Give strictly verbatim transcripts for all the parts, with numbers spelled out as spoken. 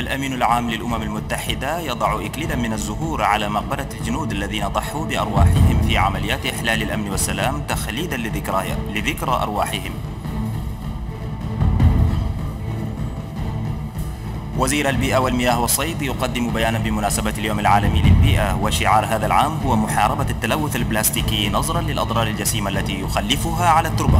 الأمين العام للأمم المتحدة يضع إكليلا من الزهور على مقبرة الجنود الذين ضحوا بأرواحهم في عمليات إحلال الأمن والسلام تخليدا لذكرى أرواحهم. وزير البيئة والمياه والصيد يقدم بيانا بمناسبة اليوم العالمي للبيئة، وشعار هذا العام هو محاربة التلوث البلاستيكي نظرا للأضرار الجسيمة التي يخلفها على التربة.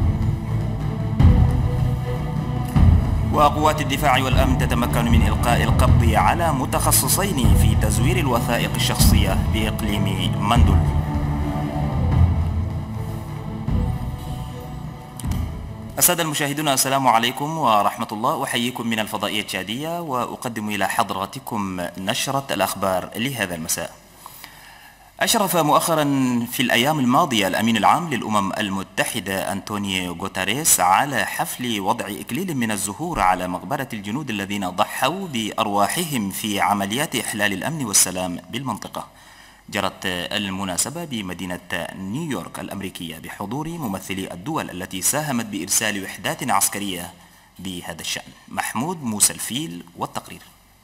وقوات الدفاع والأمن تتمكن من إلقاء القبض على متخصصين في تزوير الوثائق الشخصية بإقليم مندل. السادة المشاهدون، السلام عليكم ورحمة الله. أحييكم من الفضائية التشادية وأقدم إلى حضراتكم نشرة الأخبار لهذا المساء. أشرف مؤخرا في الأيام الماضية الأمين العام للأمم المتحدة أنطونيو غوتاريس على حفل وضع إكليل من الزهور على مقبرة الجنود الذين ضحوا بأرواحهم في عمليات إحلال الأمن والسلام بالمنطقة. جرت المناسبة بمدينة نيويورك الأمريكية بحضور ممثلي الدول التي ساهمت بإرسال وحدات عسكرية بهذا الشأن. محمود موسى الفيل والتقرير.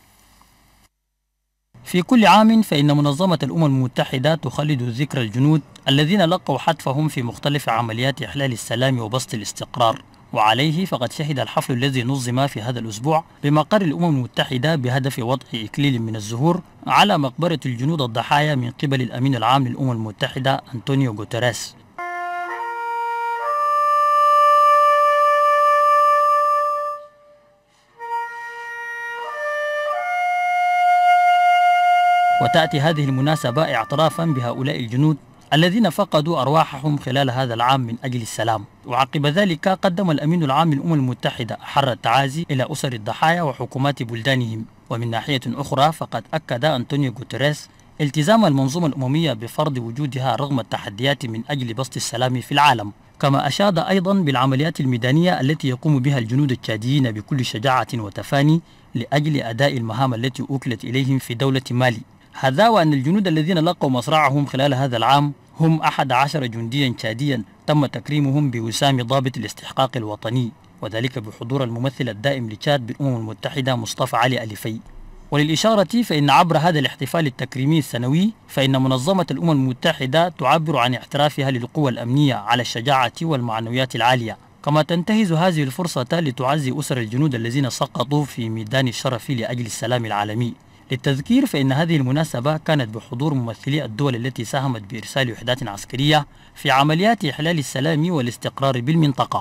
في كل عام فإن منظمة الأمم المتحدة تخلد ذكرى الجنود الذين لقوا حتفهم في مختلف عمليات إحلال السلام وبسط الاستقرار، وعليه فقد شهد الحفل الذي نظم في هذا الأسبوع بمقر الأمم المتحدة بهدف وضع إكليل من الزهور على مقبرة الجنود الضحايا من قبل الأمين العام للأمم المتحدة أنطونيو غوتاريس. وتأتي هذه المناسبة اعترافا بهؤلاء الجنود الذين فقدوا أرواحهم خلال هذا العام من أجل السلام. وعقب ذلك قدم الأمين العام للأمم المتحدة أحر التعازي إلى أسر الضحايا وحكومات بلدانهم. ومن ناحية أخرى فقد أكد أنطونيو غوتاريس التزام المنظومة الأممية بفرض وجودها رغم التحديات من أجل بسط السلام في العالم. كما أشاد أيضا بالعمليات الميدانية التي يقوم بها الجنود التشاديين بكل شجاعة وتفاني لأجل أداء المهام التي أوكلت إليهم في دولة مالي. هذا وأن الجنود الذين لقوا مصرعهم خلال هذا العام هم أحد عشر جنديا تشاديا تم تكريمهم بوسام ضابط الاستحقاق الوطني، وذلك بحضور الممثل الدائم لتشاد بالأمم المتحدة مصطفى علي أليفي. وللإشارة فإن عبر هذا الاحتفال التكريمي السنوي فإن منظمة الأمم المتحدة تعبر عن اعترافها للقوى الأمنية على الشجاعة والمعنويات العالية، كما تنتهز هذه الفرصة لتعزي أسر الجنود الذين سقطوا في ميدان الشرف لأجل السلام العالمي. للتذكير فإن هذه المناسبة كانت بحضور ممثلي الدول التي ساهمت بإرسال وحدات عسكرية في عمليات إحلال السلام والاستقرار بالمنطقة.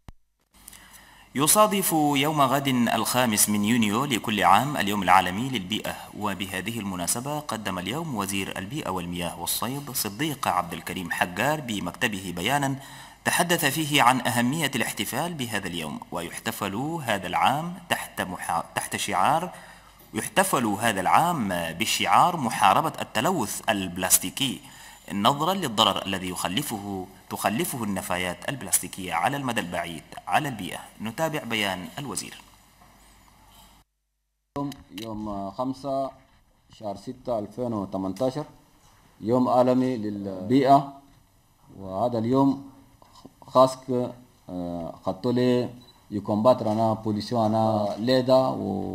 يصادف يوم غد الخامس من يونيو لكل عام اليوم العالمي للبيئة، وبهذه المناسبة قدم اليوم وزير البيئة والمياه والصيد صديق عبد الكريم حجار بمكتبه بيانا تحدث فيه عن أهمية الاحتفال بهذا اليوم. ويحتفل هذا العام تحت, محا... تحت شعار يحتفل هذا العام بشعار محاربة التلوث البلاستيكي نظرا للضرر الذي يخلفه تخلفه النفايات البلاستيكية على المدى البعيد على البيئة. نتابع بيان الوزير. يوم يوم خمسة شهر ستة ألفين وثمانية عشر يوم عالمي للبيئة، وهذا اليوم خاص خطوا لي يكمباتر أنا بوليسيون أنا ليدا و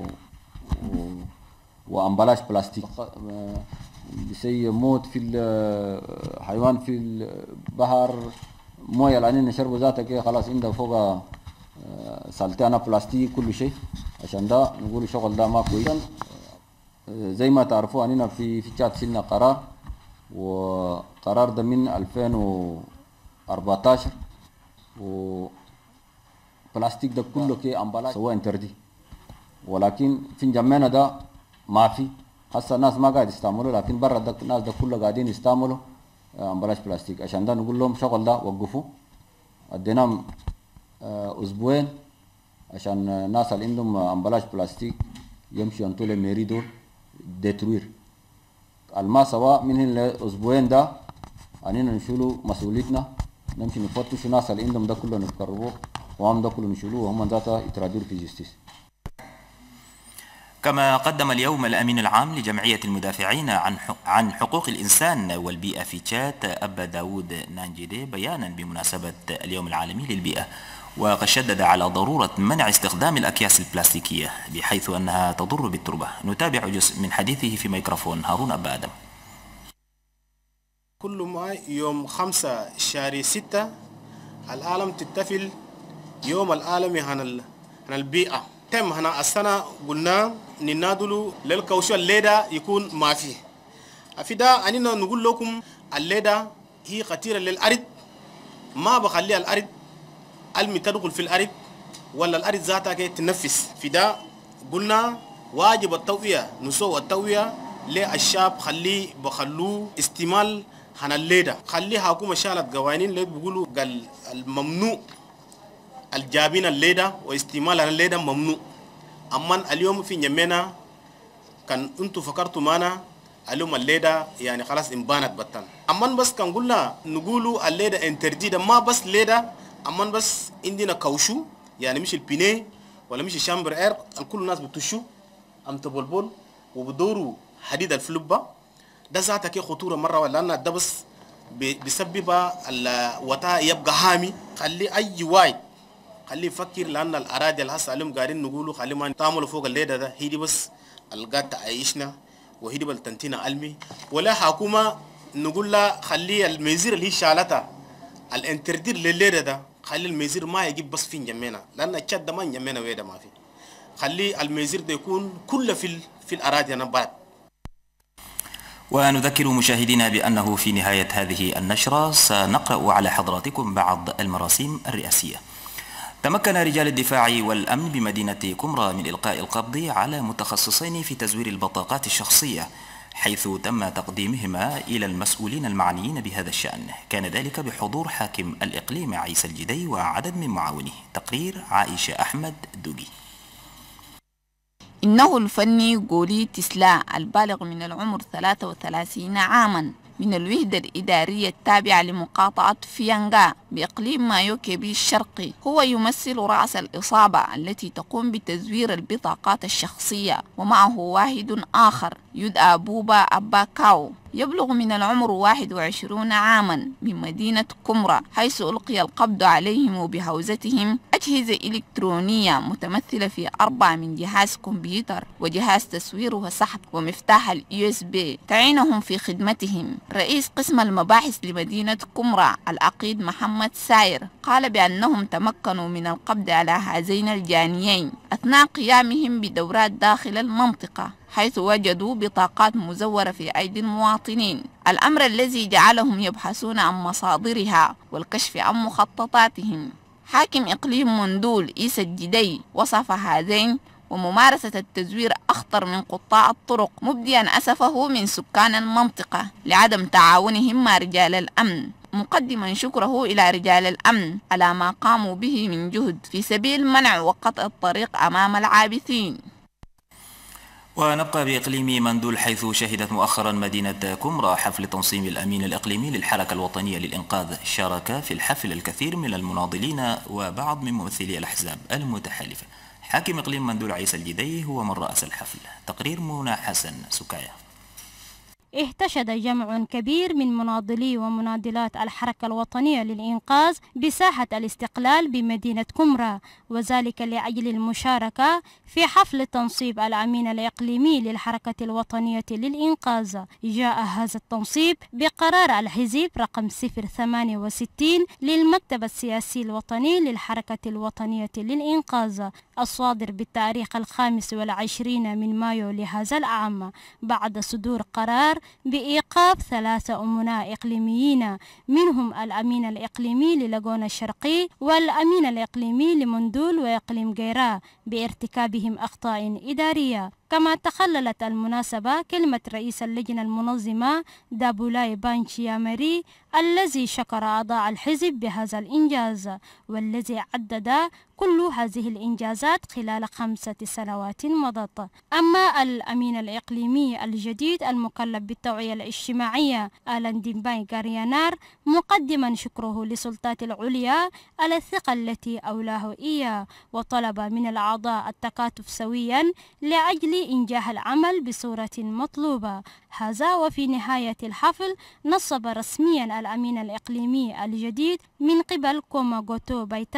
وأمبلاج بلاستيك بسي يموت في الحيوان في البحر مويه اللي نشربه ذاتها كده خلاص عنده فوق سالتانا بلاستيك كل شيء. عشان ده نقول الشغل ده ما كويس. زي ما تعرفوا أننا في في تشاد شلنا قرار، وقرار ده من ألفين وأربعة عشر، وبلاستيك ده كله كده أمبلاج سواء انتردي، ولكن في جمعنا ده ما في. هسه الناس ما قاعد يستعملوا، لكن برا ده الناس ده كله قاعدين يستعملوا امبلاج بلاستيك. عشان ده نقول لهم شغل ده وقفوا. اديناهم اسبوعين عشان الناس اللي عندهم امبلاج بلاستيك يمشوا ينطوا لميري دول ديتروير الما سواء من الاسبوعين ده اننا نشيلوا مسؤوليتنا، نمشي نفتشوا الناس اللي عندهم ده كله نقربوه، وهم ده كله نشيلوه وهم ذاتها يترادوا في جستيس. كما قدم اليوم الأمين العام لجمعية المدافعين عن عن حقوق الإنسان والبيئة في تشاد أبا داود نانجيدي بيانا بمناسبة اليوم العالمي للبيئة، وقد شدد على ضرورة منع استخدام الأكياس البلاستيكية بحيث أنها تضر بالتربة. نتابع جزء من حديثه في ميكروفون هارون أبا آدم. كل ما يوم خمسة شهر ستة العالم تحتفل يوم العالمي عن البيئة. تم هنا السنة قلنا ننادلوا للكوشو الليدة يكون ما فيه. أفيدا أننا نقول لكم الليدة هي خطيرة للأرض، ما بخلي الأرض المي تدخل في الأرض ولا الأرض ذاتها كي تنفس. فدا قلنا واجب التوعية، نسوي التوعية للشعب، خليه بخلوه استعمال هنا الليدة. خليه حكومة شالت قوانين اللي بيقولوا قال الممنوع الجابين الليدة واستعمال هنا الليدة ممنوع. أما اليوم في نيمينا كان انتو فكرتوا معنا اليوم الليدة يعني خلاص انبانت بطن. أما بس كان قلنا نقولوا الليدة انترديدة، ما بس ليدة، أما بس عندنا كوشو يعني مش البينيه ولا مش الشامبر اير، الكل الناس بتشو أم تبولبول وبدوروا حديد الفلوبة. ده ذاتها كي خطورة مرة، لأن ده بس بيسبب الوطاء يبقى هامي. خلي أي واحد خليه يفكر، لأن الأراضي اللي هسه اليوم قاعدين نقولوا خلي ما تعملوا فوق الليدة ده، هي دي بس القاعد تعيشنا وهي دي بالتنتينا علمي. ولا حكومة نقول لها خلي الميزير اللي هي شالتها الانتردير للليدة ده، خلي الميزير ما يجيب بس في نجمينا، لأن الشد ده ما نجمينا ويدا ما في. خلي الميزير ده يكون كله في في الأراضي أنا بعد. ونذكر مشاهدينا بأنه في نهاية هذه النشرة سنقرأ على حضراتكم بعض المراسيم الرئاسية. تمكن رجال الدفاع والأمن بمدينة كمرة من إلقاء القبض على متخصصين في تزوير البطاقات الشخصية، حيث تم تقديمهما إلى المسؤولين المعنيين بهذا الشأن. كان ذلك بحضور حاكم الإقليم عيسى الجدي وعدد من معاونيه. تقرير عائشة أحمد دوغي. إنه الفني قولي تسلا البالغ من العمر ثلاثة وثلاثين عاما من الوحدة الإدارية التابعة لمقاطعة فيانغا بإقليم مايو كيبي الشرقي، هو يمثل رأس الإصابة التي تقوم بتزوير البطاقات الشخصية، ومعه واحد آخر يدعى بوبا أبا كاو يبلغ من العمر واحد وعشرين عاما من مدينة كمرة، حيث ألقي القبض عليهم وبحوزتهم أجهزة إلكترونية متمثلة في أربع من جهاز كمبيوتر وجهاز تصوير وسحب ومفتاح اليو اس بي تعينهم في خدمتهم. رئيس قسم المباحث لمدينة كمرة العقيد محمد ساير قال بأنهم تمكنوا من القبض على هذين الجانيين أثناء قيامهم بدورات داخل المنطقة، حيث وجدوا بطاقات مزورة في أيدي المواطنين، الأمر الذي جعلهم يبحثون عن مصادرها والكشف عن مخططاتهم. حاكم إقليم مندول عيسى الجدي وصف هذين وممارسة التزوير أخطر من قطاع الطرق، مبديا أسفه من سكان المنطقة لعدم تعاونهم مع رجال الأمن، مقدما شكره إلى رجال الأمن على ما قاموا به من جهد في سبيل منع وقطع الطريق أمام العابثين. ونبقى بإقليم مندول، حيث شهدت مؤخرا مدينة كمرة حفل تنظيم الأمين الإقليمي للحركة الوطنية للإنقاذ. شارك في الحفل الكثير من المناضلين وبعض من ممثلي الأحزاب المتحالفة. حاكم إقليم مندول عيسى الجدي هو من رأس الحفل. تقرير منى حسن سكايا. احتشد جمع كبير من مناضلي ومناضلات الحركة الوطنية للإنقاذ بساحة الاستقلال بمدينة كمرة، وذلك لأجل المشاركة في حفل تنصيب الأمين الإقليمي للحركة الوطنية للإنقاذ. جاء هذا التنصيب بقرار الحزب رقم صفر ثمانية وستين للمكتب السياسي الوطني للحركة الوطنية للإنقاذ، الصادر بالتاريخ الخامس والعشرين من مايو لهذا العام، بعد صدور قرار بإيقاف ثلاثة أمناء إقليميين، منهم الأمين الإقليمي للاغونا الشرقي والأمين الإقليمي لمندول وإقليم جيرا بارتكابهم أخطاء إدارية. كما تخللت المناسبة كلمة رئيس اللجنة المنظمة دابولاي بانشيامري الذي شكر أعضاء الحزب بهذا الإنجاز، والذي عدد كل هذه الإنجازات خلال خمسة سنوات مضت. أما الأمين الإقليمي الجديد المكلف بالتوعية الاجتماعية آلان ديمباي غاريانار، مقدما شكره للسلطات العليا على الثقة التي أولاه إياه، وطلب من الأعضاء التكاتف سويا لأجل إنجاح العمل بصورة مطلوبة. هذا وفي نهاية الحفل نصب رسميا الأمين الإقليمي الجديد من قبل كوماغوتو بايتام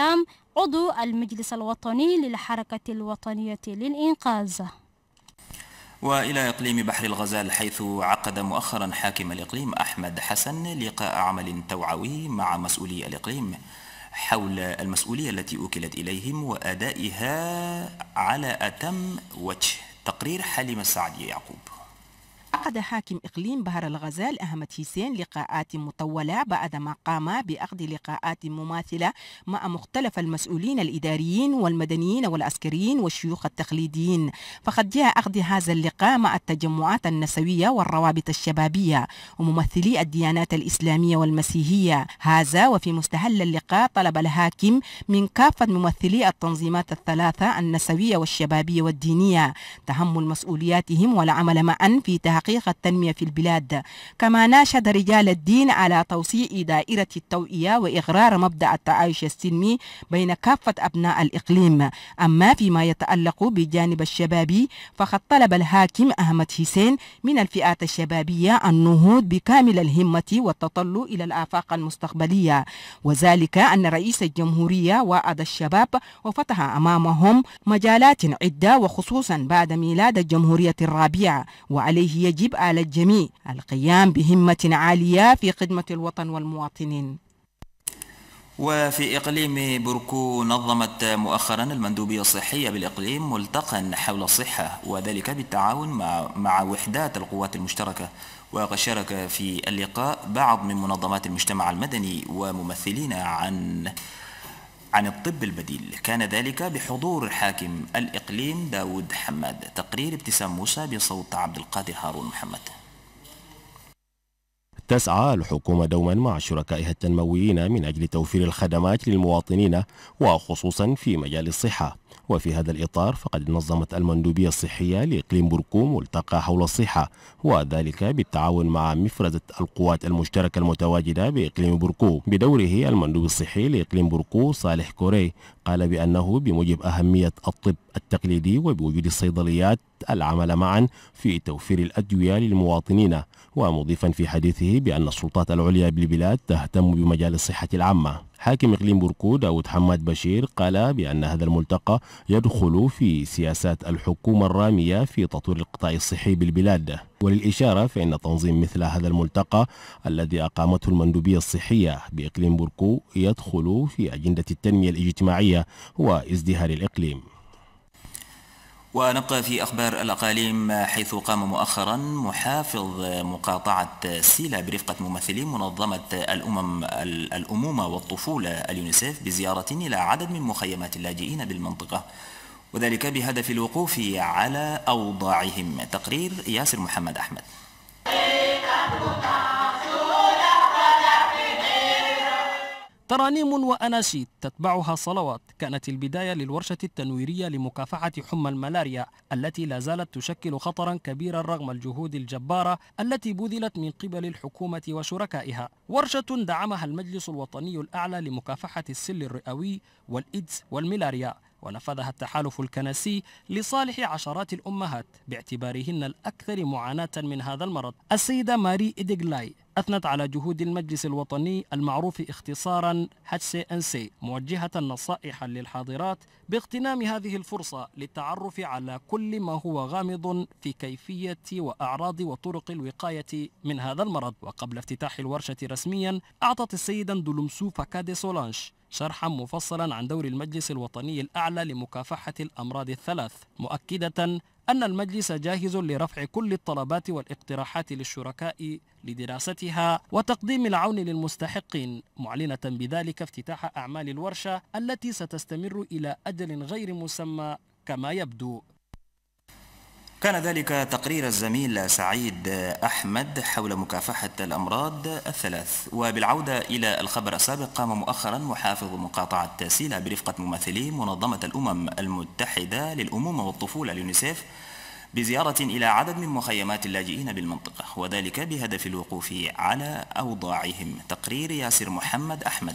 عضو المجلس الوطني للحركة الوطنية للإنقاذ. وإلى إقليم بحر الغزال، حيث عقد مؤخرا حاكم الإقليم أحمد حسن لقاء عمل توعوي مع مسؤولي الإقليم حول المسؤولية التي أوكلت إليهم وأدائها على أتم وجه. تقرير حليمة السعدي يعقوب. عقد حاكم إقليم بحر الغزال أحمد حسين لقاءات مطولة بعدما قام بأخذ لقاءات مماثلة مع مختلف المسؤولين الإداريين والمدنيين والعسكريين والشيوخ التقليديين. فقد جاء أخذ هذا اللقاء مع التجمعات النسوية والروابط الشبابية وممثلي الديانات الإسلامية والمسيحية. هذا وفي مستهل اللقاء طلب الحاكم من كافة ممثلي التنظيمات الثلاثة النسوية والشبابية والدينية تحمل مسؤولياتهم والعمل معا في تحقيق التنمية في البلاد. كما ناشد رجال الدين على توسيع دائرة التوعية وإغرار مبدأ التعايش السلمي بين كافة أبناء الإقليم. أما فيما يتعلق بجانب الشبابي فقد طلب الحاكم أحمد حسين من الفئات الشبابية النهوض بكامل الهمة والتطلع إلى الآفاق المستقبلية، وذلك أن رئيس الجمهورية وعد الشباب وفتح أمامهم مجالات عدة وخصوصا بعد ميلاد الجمهورية الرابعة، وعليه يجب على الجميع القيام بهمة عالية في خدمة الوطن والمواطنين. وفي إقليم بوركو نظمت مؤخرا المندوبية الصحية بالإقليم ملتقى حول الصحة، وذلك بالتعاون مع, مع وحدات القوات المشتركة. وقد شارك في اللقاء بعض من منظمات المجتمع المدني وممثلين عن عن الطب البديل. كان ذلك بحضور حاكم الإقليم داود حماد. تقرير ابتسام موسى بصوت عبد القادر هارون محمد. تسعى الحكومة دوما مع شركائها التنمويين من أجل توفير الخدمات للمواطنين وخصوصا في مجال الصحة. وفي هذا الإطار فقد نظمت المندوبية الصحية لإقليم بوركو ملتقى حول الصحة، وذلك بالتعاون مع مفرزة القوات المشتركة المتواجدة بإقليم بوركو. بدوره المندوب الصحي لإقليم بوركو صالح كوري قال بأنه بموجب أهمية الطب التقليدي وبوجود الصيدليات العمل معا في توفير الأدوية للمواطنين، ومضيفا في حديثه بأن السلطات العليا بالبلاد تهتم بمجال الصحة العامة. حاكم إقليم بوركو داود حماد بشير قال بأن هذا الملتقى يدخل في سياسات الحكومة الرامية في تطوير القطاع الصحي بالبلاد. وللإشارة فإن تنظيم مثل هذا الملتقى الذي أقامته المندوبية الصحية بإقليم بوركو يدخل في أجندة التنمية الاجتماعية وازدهار الإقليم. ونبقى في أخبار الأقاليم، حيث قام مؤخرا محافظ مقاطعة سيلا برفقة ممثلين منظمة الأمم الأمومة والطفولة اليونيسيف بزيارة إلى عدد من مخيمات اللاجئين بالمنطقة، وذلك بهدف الوقوف على أوضاعهم. تقرير ياسر محمد أحمد. ترانيم وأناشيد تتبعها صلوات كانت البداية للورشة التنويرية لمكافحة حمى الملاريا التي لا زالت تشكل خطرا كبيرا رغم الجهود الجبارة التي بذلت من قبل الحكومة وشركائها. ورشة دعمها المجلس الوطني الأعلى لمكافحة السل الرئوي والإيدز والملاريا، ونفذها التحالف الكنسي لصالح عشرات الأمهات باعتبارهن الأكثر معاناة من هذا المرض. السيدة ماري إديغلاي أثنت على جهود المجلس الوطني المعروف اختصارا إتش سي إن سي، موجهة نصائح للحاضرات باغتنام هذه الفرصة للتعرف على كل ما هو غامض في كيفية وأعراض وطرق الوقاية من هذا المرض. وقبل افتتاح الورشة رسميا أعطت السيدة ندولمسو فاكادي سولانش شرحا مفصلا عن دور المجلس الوطني الأعلى لمكافحة الأمراض الثلاث، مؤكدة أن المجلس جاهز لرفع كل الطلبات والاقتراحات للشركاء لدراستها وتقديم العون للمستحقين، معلنة بذلك افتتاح أعمال الورشة التي ستستمر إلى أجل غير مسمى كما يبدو. كان ذلك تقرير الزميل سعيد أحمد حول مكافحة الأمراض الثلاث. وبالعودة إلى الخبر السابق، قام مؤخرا محافظ مقاطعة سيلا برفقة ممثلي منظمة الأمم المتحدة للأمومة والطفولة اليونيسيف بزيارة إلى عدد من مخيمات اللاجئين بالمنطقة، وذلك بهدف الوقوف على أوضاعهم. تقرير ياسر محمد أحمد.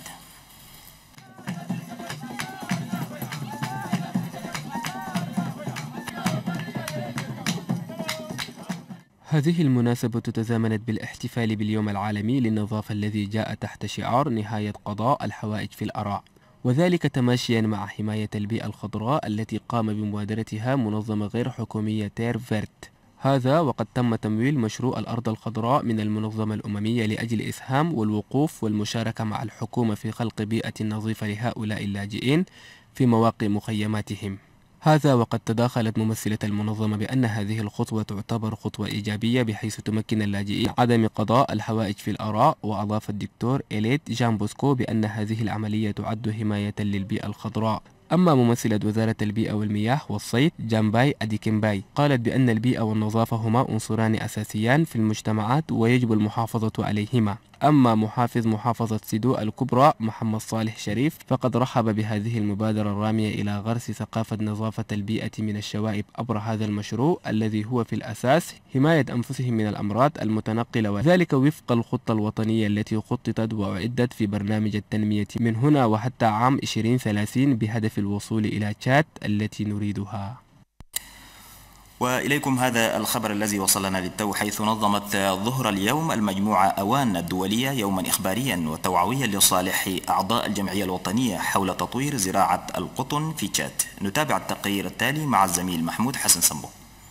هذه المناسبة تزامنت بالاحتفال باليوم العالمي للنظافة الذي جاء تحت شعار نهاية قضاء الحوائج في الأراء. وذلك تماشيا مع حماية البيئة الخضراء التي قام بمبادرتها منظمة غير حكومية تير فيرت. هذا وقد تم تمويل مشروع الأرض الخضراء من المنظمة الأممية لأجل إسهام والوقوف والمشاركة مع الحكومة في خلق بيئة نظيفة لهؤلاء اللاجئين في مواقع مخيماتهم. هذا وقد تداخلت ممثلة المنظمة بأن هذه الخطوة تعتبر خطوة إيجابية بحيث تمكن اللاجئين عدم قضاء الحوائج في الآراء. وأضاف الدكتور إليت جان بوسكو بأن هذه العملية تعد حماية للبيئة الخضراء. أما ممثلة وزارة البيئة والمياه والصيد جامباي أديكيمباي قالت بأن البيئة والنظافة هما عنصران أساسيان في المجتمعات ويجب المحافظة عليهما. أما محافظ محافظة سيدو الكبرى محمد صالح شريف فقد رحب بهذه المبادرة الرامية إلى غرس ثقافة نظافة البيئة من الشوائب عبر هذا المشروع الذي هو في الأساس حماية أنفسهم من الأمراض المتنقلة، وذلك وفق الخطة الوطنية التي خططت وأعدت في برنامج التنمية من هنا وحتى عام عشرين ثلاثين بهدف الوصول إلى تشاد التي نريدها. وإليكم هذا الخبر الذي وصلنا للتو، حيث نظمت ظهر اليوم المجموعة أوان الدولية يوما إخباريا وتوعويا لصالح أعضاء الجمعية الوطنية حول تطوير زراعة القطن في تشاد. نتابع التقرير التالي مع الزميل محمود حسن سمبو.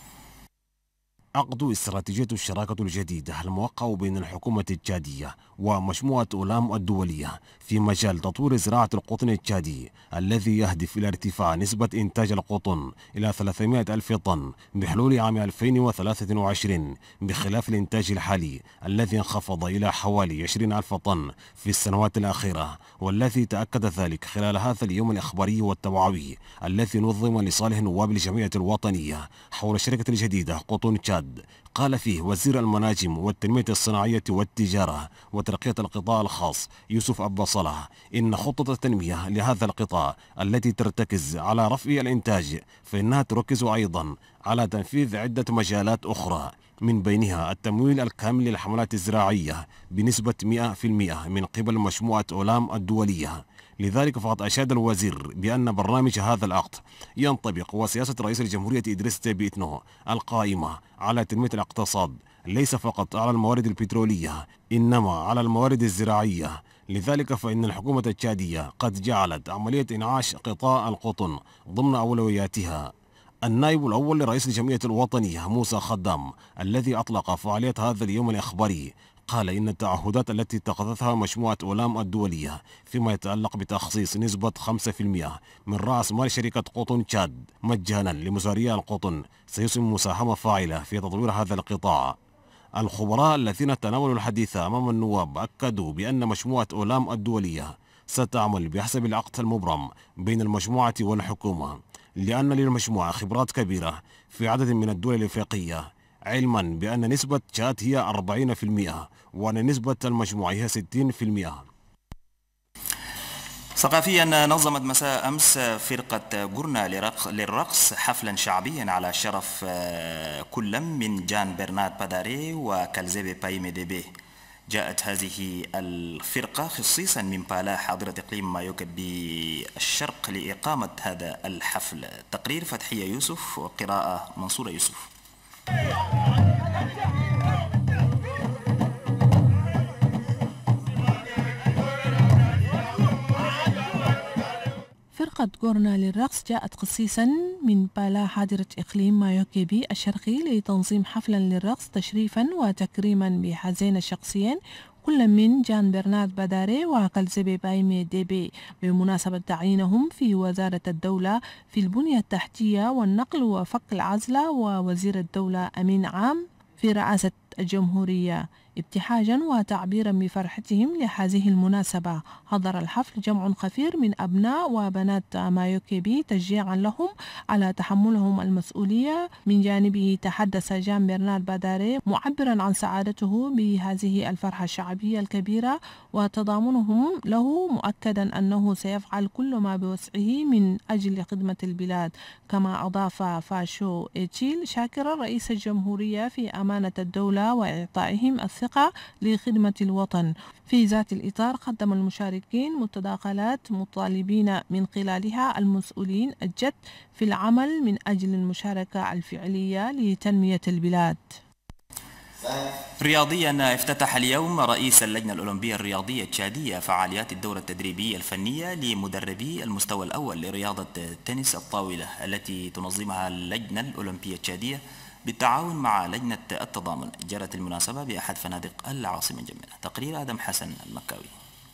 عقد استراتيجية الشراكة الجديدة الموقع بين الحكومة التشادية ومجموعة أولام الدولية في مجال تطوير زراعة القطن التشادي الذي يهدف إلى ارتفاع نسبة إنتاج القطن إلى ثلاثمائة ألف طن بحلول عام ألفين وثلاثة وعشرين، بخلاف الإنتاج الحالي الذي انخفض إلى حوالي عشرين ألف طن في السنوات الأخيرة، والذي تأكد ذلك خلال هذا اليوم الإخباري والتوعوي الذي نظم لصالح نواب الجمعية الوطنية حول الشركة الجديدة قطن تشاد. قال فيه وزير المناجم والتنمية الصناعية والتجارة وترقية القطاع الخاص يوسف أبا صلاح إن خطة التنمية لهذا القطاع التي ترتكز على رفع الإنتاج فإنها تركز أيضا على تنفيذ عدة مجالات أخرى، من بينها التمويل الكامل للحملات الزراعية بنسبة مئة بالمئة من قبل مجموعة أولام الدولية. لذلك فقد أشاد الوزير بأن برنامج هذا العقد ينطبق وسياسة رئيس الجمهورية إدريس ديبي إتنو القائمة على تنمية الاقتصاد ليس فقط على الموارد البترولية إنما على الموارد الزراعية. لذلك فإن الحكومة التشادية قد جعلت عملية إنعاش قطاع القطن ضمن أولوياتها. النائب الأول لرئيس الجمعية الوطنية موسى خدام الذي أطلق فعالية هذا اليوم الإخباري قال إن التعهدات التي اتخذتها مجموعة أولام الدولية فيما يتعلق بتخصيص نسبة خمسة بالمئة من رأس مال شركة قطن تشاد مجانا لمزارعي القطن سيسهم مساهمة فاعلة في تطوير هذا القطاع. الخبراء الذين تناولوا الحديث أمام النواب أكدوا بأن مجموعة أولام الدولية ستعمل بحسب العقد المبرم بين المجموعة والحكومة، لأن للمجموعة خبرات كبيرة في عدد من الدول الإفريقية، علما بأن نسبة تشاد هي أربعين بالمئة وأن نسبة المجموعة هي ستين بالمئة. ثقافيا نظمت مساء أمس فرقة قرنا للرقص حفلا شعبيا على شرف كل من جان برنارد باداري وكالزيبي بايمي ديبي. جاءت هذه الفرقة خصيصا من بالا حاضرة إقليم مايوكا بالشرق لإقامة هذا الحفل. تقرير فتحية يوسف وقراءة منصورة يوسف. فرقة قرنا للرقص جاءت خصيصا من بالا حاضرة إقليم مايوكيبي الشرقي لتنظيم حفلا للرقص تشريفا وتكريما بهذين الشخصيين كل من جان برنارد باداري وكالزيبي بايمي ديبي بمناسبة تعيينهم في وزارة الدولة في البنية التحتية والنقل وفك العزلة ووزير الدولة أمين عام في رئاسة الجمهورية، ابتهاجا وتعبيرا بفرحتهم لهذه المناسبة. حضر الحفل جمع كثير من أبناء وبنات مايوكيبي تشجيعا لهم على تحملهم المسؤولية. من جانبه تحدث جان برنارد باداري معبرا عن سعادته بهذه الفرحة الشعبية الكبيرة وتضامنهم له، مؤكدا أنه سيفعل كل ما بوسعه من أجل خدمة البلاد. كما أضاف فاشو إيتشيل شاكرا رئيس الجمهورية في أمانة الدولة وإعطائهم الثقة لخدمة الوطن. في ذات الإطار قدم المشاركين متداخلات مطالبين من خلالها المسؤولين الجد في العمل من أجل المشاركة الفعلية لتنمية البلاد. رياضيا، افتتح اليوم رئيس اللجنة الأولمبية الرياضية التشادية فعاليات الدورة التدريبية الفنية لمدربي المستوى الأول لرياضة تنس الطاولة التي تنظمها اللجنة الأولمبية التشادية بالتعاون مع لجنة التضامن. جرت المناسبة بأحد فنادق العاصمة جمينة. تقرير آدم حسن المكاوي.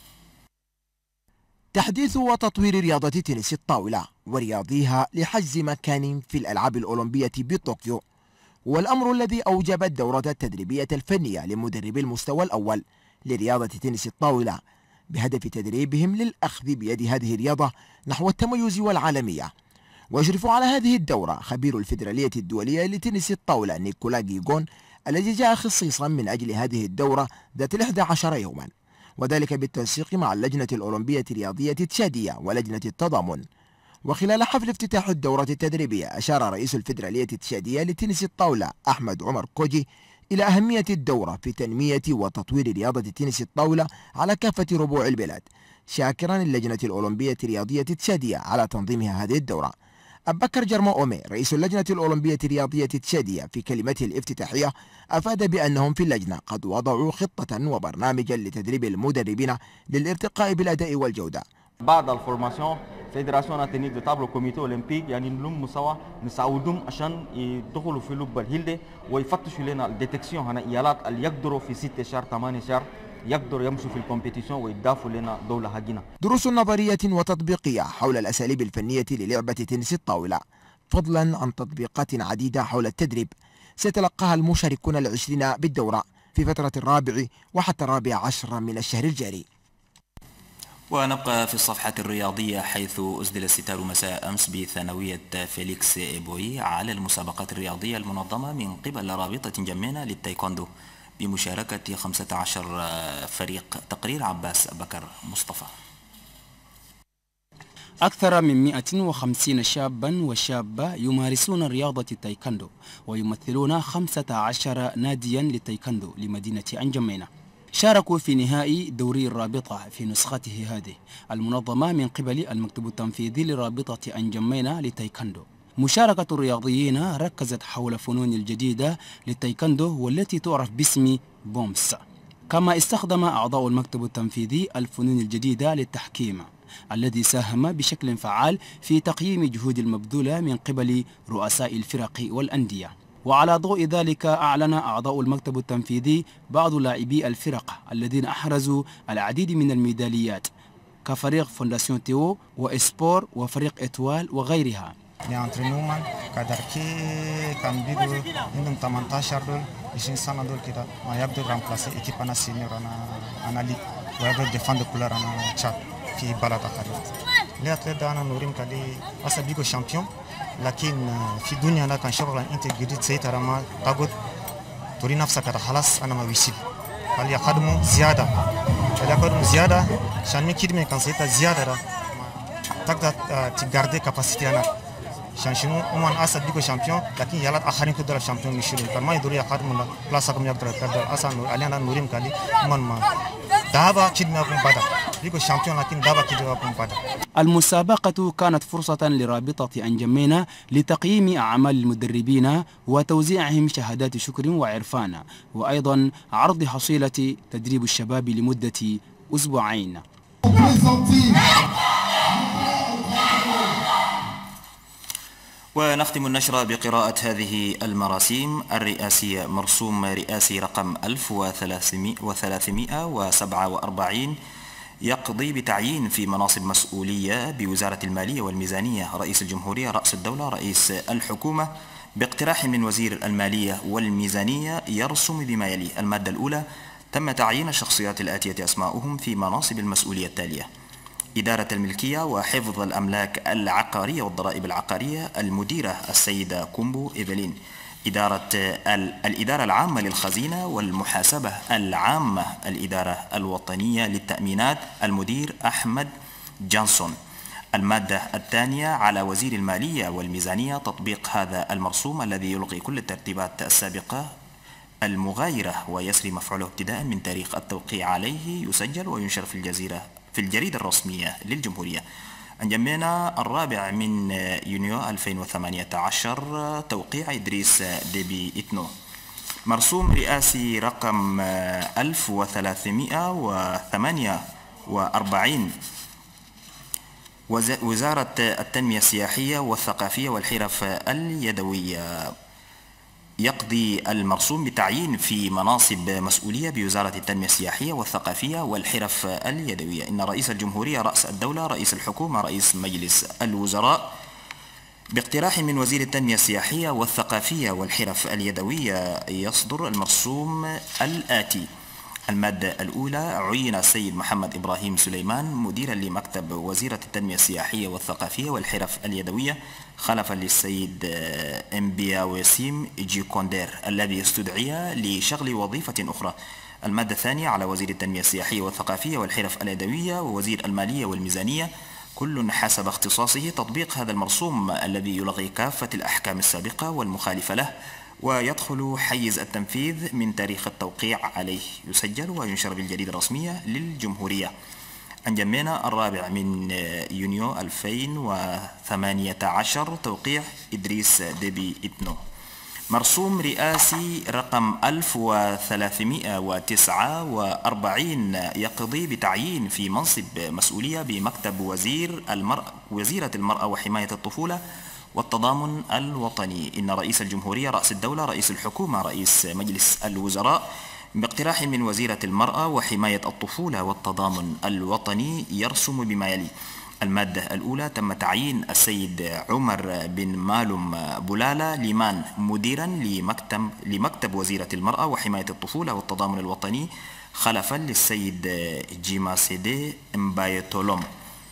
تحديث وتطوير رياضة تنس الطاولة ورياضيها لحجز مكان في الألعاب الأولمبية بطوكيو، والأمر الذي أوجب الدورة التدريبية الفنية لمدربي المستوى الأول لرياضة تنس الطاولة بهدف تدريبهم للأخذ بيد هذه الرياضة نحو التميز والعالمية. ويشرف على هذه الدورة خبير الفيدرالية الدولية لتنس الطاولة نيكولا جيغون الذي جاء خصيصا من أجل هذه الدورة ذات الإحدى عشر يوما، وذلك بالتنسيق مع اللجنة الأولمبية الرياضية التشادية ولجنة التضامن. وخلال حفل افتتاح الدورة التدريبية أشار رئيس الفيدرالية التشادية لتنس الطاولة أحمد عمر كوجي إلى أهمية الدورة في تنمية وتطوير رياضة تنس الطاولة على كافة ربوع البلاد، شاكرا اللجنة الأولمبية الرياضية التشادية على تنظيمها هذه الدورة. أبكر جرما أومي رئيس اللجنة الأولمبية الرياضية التشادية في كلمته الافتتاحية أفاد بأنهم في اللجنة قد وضعوا خطة وبرنامجا لتدريب المدربين للارتقاء بالأداء والجودة. بعد الفورماسيون فيدراسيون تكنيك دو تابلو كوميتي اولمبيك يعني نلوم مستوى نساعدهم عشان يدخلوا في لب الهيلدي ويفتشوا لنا الديتكسيون هنا ايالات اللي يقدروا في ستة شهر ثمانية شهر يقدروا يمشوا في الكومبيتيشن ويضافوا لنا دولة هجينة. دروس نظرية وتطبيقية حول الأساليب الفنية للعبة تنس الطاولة، فضلا عن تطبيقات عديدة حول التدريب سيتلقاها المشاركون العشرين بالدورة في فترة الرابع وحتى الرابع عشر من الشهر الجاري. ونبقى في الصفحة الرياضية، حيث أسدل الستار مساء أمس بثانوية فيليكس إيبوي على المسابقات الرياضية المنظمة من قبل رابطة جمينة للتايكوندو بمشاركة خمسة عشر فريق. تقرير عباس بكر مصطفى. أكثر من مئة وخمسين شابا وشابة يمارسون رياضة التايكوندو ويمثلون خمسة عشر ناديا للتايكوندو لمدينة أنجمينة. شاركوا في نهائي دوري الرابطة في نسخته هذه المنظمة من قبل المكتب التنفيذي لرابطة أنجمينة للتايكوندو. مشاركة الرياضيين ركزت حول فنون الجديدة للتايكوندو والتي تعرف باسم بومس. كما استخدم أعضاء المكتب التنفيذي الفنون الجديدة للتحكيم الذي ساهم بشكل فعال في تقييم جهود المبذولة من قبل رؤساء الفرق والأندية. وعلى ضوء ذلك أعلن أعضاء المكتب التنفيذي بعض لاعبي الفرق الذين أحرزوا العديد من الميداليات كفريق فونداسيون تيو وإسبور وفريق إتوال وغيرها. لأنترينومان كادركي كان بيجو عندهم ثمانية عشر دول عشرين سنة دول كده ما يبدو رامبلاسي إكيب أنا سينيور أنا أنا ليك ويبدو ديفاند كولر أنا تشاد في بلد آخر. ليه أتلقى أنا نورين كلي أصلا بيجو شامبيون لكن في الدنيا أنا كان شغل أنت جديد سيد ترى ما تقول توري نفسك كده خلاص أنا ما بيصير خلي أخدمه زيادة خلي أخدمه زيادة عشان مكيد من كان سيد زيادة تقدر تجاردي كاباسيتي أنا عشان شنو أمان أصلا بيجو شامبيون لكن يلا آخرين كده شامبيون مشيلين كان ما يدوري أخدمه بلاس أكمل يقدر يقدر أصلا علينا نورين كلي أمان ما دابا كيد ما يكون بدأ بيجو شامبيون لكن دابا كيد ما يكون بدأ. المسابقة كانت فرصة لرابطة أنجمينة لتقييم أعمال المدربين وتوزيعهم شهادات شكر وعرفان، وأيضا عرض حصيلة تدريب الشباب لمدة أسبوعين. ونختم النشرة بقراءة هذه المراسيم الرئاسية. مرسوم رئاسي رقم ألف وثلاثمئة وسبعة وأربعين يقضي بتعيين في مناصب مسؤولية بوزارة المالية والميزانية رئيس الجمهورية، رأس الدولة، رئيس الحكومة، باقتراح من وزير المالية والميزانية يرسم بما يلي. المادة الأولى: تم تعيين الشخصيات الآتية أسماؤهم في مناصب المسؤولية التالية: إدارة الملكية وحفظ الأملاك العقارية والضرائب العقارية المديرة السيدة كومبو إيفلين، إدارة الإدارة العامة للخزينة والمحاسبة العامة الإدارة الوطنية للتأمينات المدير أحمد جانسون. المادة الثانية: على وزير المالية والميزانية تطبيق هذا المرسوم الذي يلغي كل الترتيبات السابقة المغايرة ويسري مفعوله ابتداء من تاريخ التوقيع عليه، يسجل وينشر في الجزيرة في الجريدة الرسمية للجمهورية. أنجمينا الرابع من يونيو ألفين وثمانية عشر، توقيع إدريس ديبي إتنو. مرسوم رئاسي رقم ألف وثلاثمئة وثمانية وأربعين وزارة التنمية السياحية والثقافية والحرف اليدوية. يقضي المرسوم بتعيين في مناصب مسؤولية بوزارة التنمية السياحية والثقافية والحرف اليدوية. إن رئيس الجمهورية رأس الدولة رئيس الحكومة رئيس مجلس الوزراء باقتراح من وزير التنمية السياحية والثقافية والحرف اليدوية يصدر المرسوم الآتي: المادة الأولى: عين السيد محمد إبراهيم سليمان مديرا لمكتب وزيرة التنمية السياحية والثقافية والحرف اليدوية خلفا للسيد إمبيا وسيم جي كوندير الذي استدعي لشغل وظيفة أخرى. المادة الثانية: على وزير التنمية السياحية والثقافية والحرف اليدوية ووزير المالية والميزانية كل حسب اختصاصه تطبيق هذا المرسوم الذي يلغي كافة الأحكام السابقة والمخالفة له ويدخل حيز التنفيذ من تاريخ التوقيع عليه. يسجل وينشر بالجريدة الرسمية للجمهورية. أنجمينا الرابع من يونيو ألفين وثمانية عشر. توقيع إدريس ديبي إتنو. مرسوم رئاسي رقم ألف وثلاثمئة وتسعة وأربعين يقضي بتعيين في منصب مسؤولية بمكتب وزير المرأة وزيرة المرأة وحماية الطفولة والتضامن الوطني. إن رئيس الجمهورية رأس الدولة رئيس الحكومة رئيس مجلس الوزراء باقتراح من وزيرة المرأة وحماية الطفولة والتضامن الوطني يرسم بما يلي: المادة الأولى: تم تعيين السيد عمر بن مالم بولالة ليمان مديرا لمكتب, لمكتب وزيرة المرأة وحماية الطفولة والتضامن الوطني خلفا للسيد جيما سيدي مبايتولوم.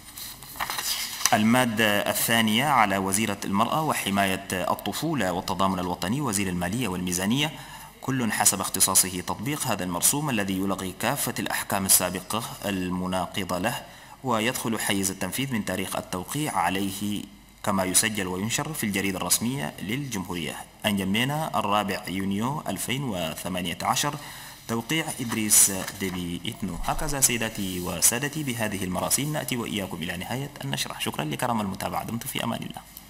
المادة الثانية: على وزيرة المرأة وحماية الطفولة والتضامن الوطني وزير المالية والميزانية كل حسب اختصاصه تطبيق هذا المرسوم الذي يلغي كافة الأحكام السابقة المناقضة له ويدخل حيز التنفيذ من تاريخ التوقيع عليه كما يسجل وينشر في الجريدة الرسمية للجمهورية. أنجمينا الرابع يونيو ألفين وثمانية عشر. توقيع إدريس ديبي إتنو. هكذا سيداتي وسادتي بهذه المراسيل نأتي وإياكم إلى نهاية النشرة. شكرا لكرم المتابعة. دمتم في أمان الله.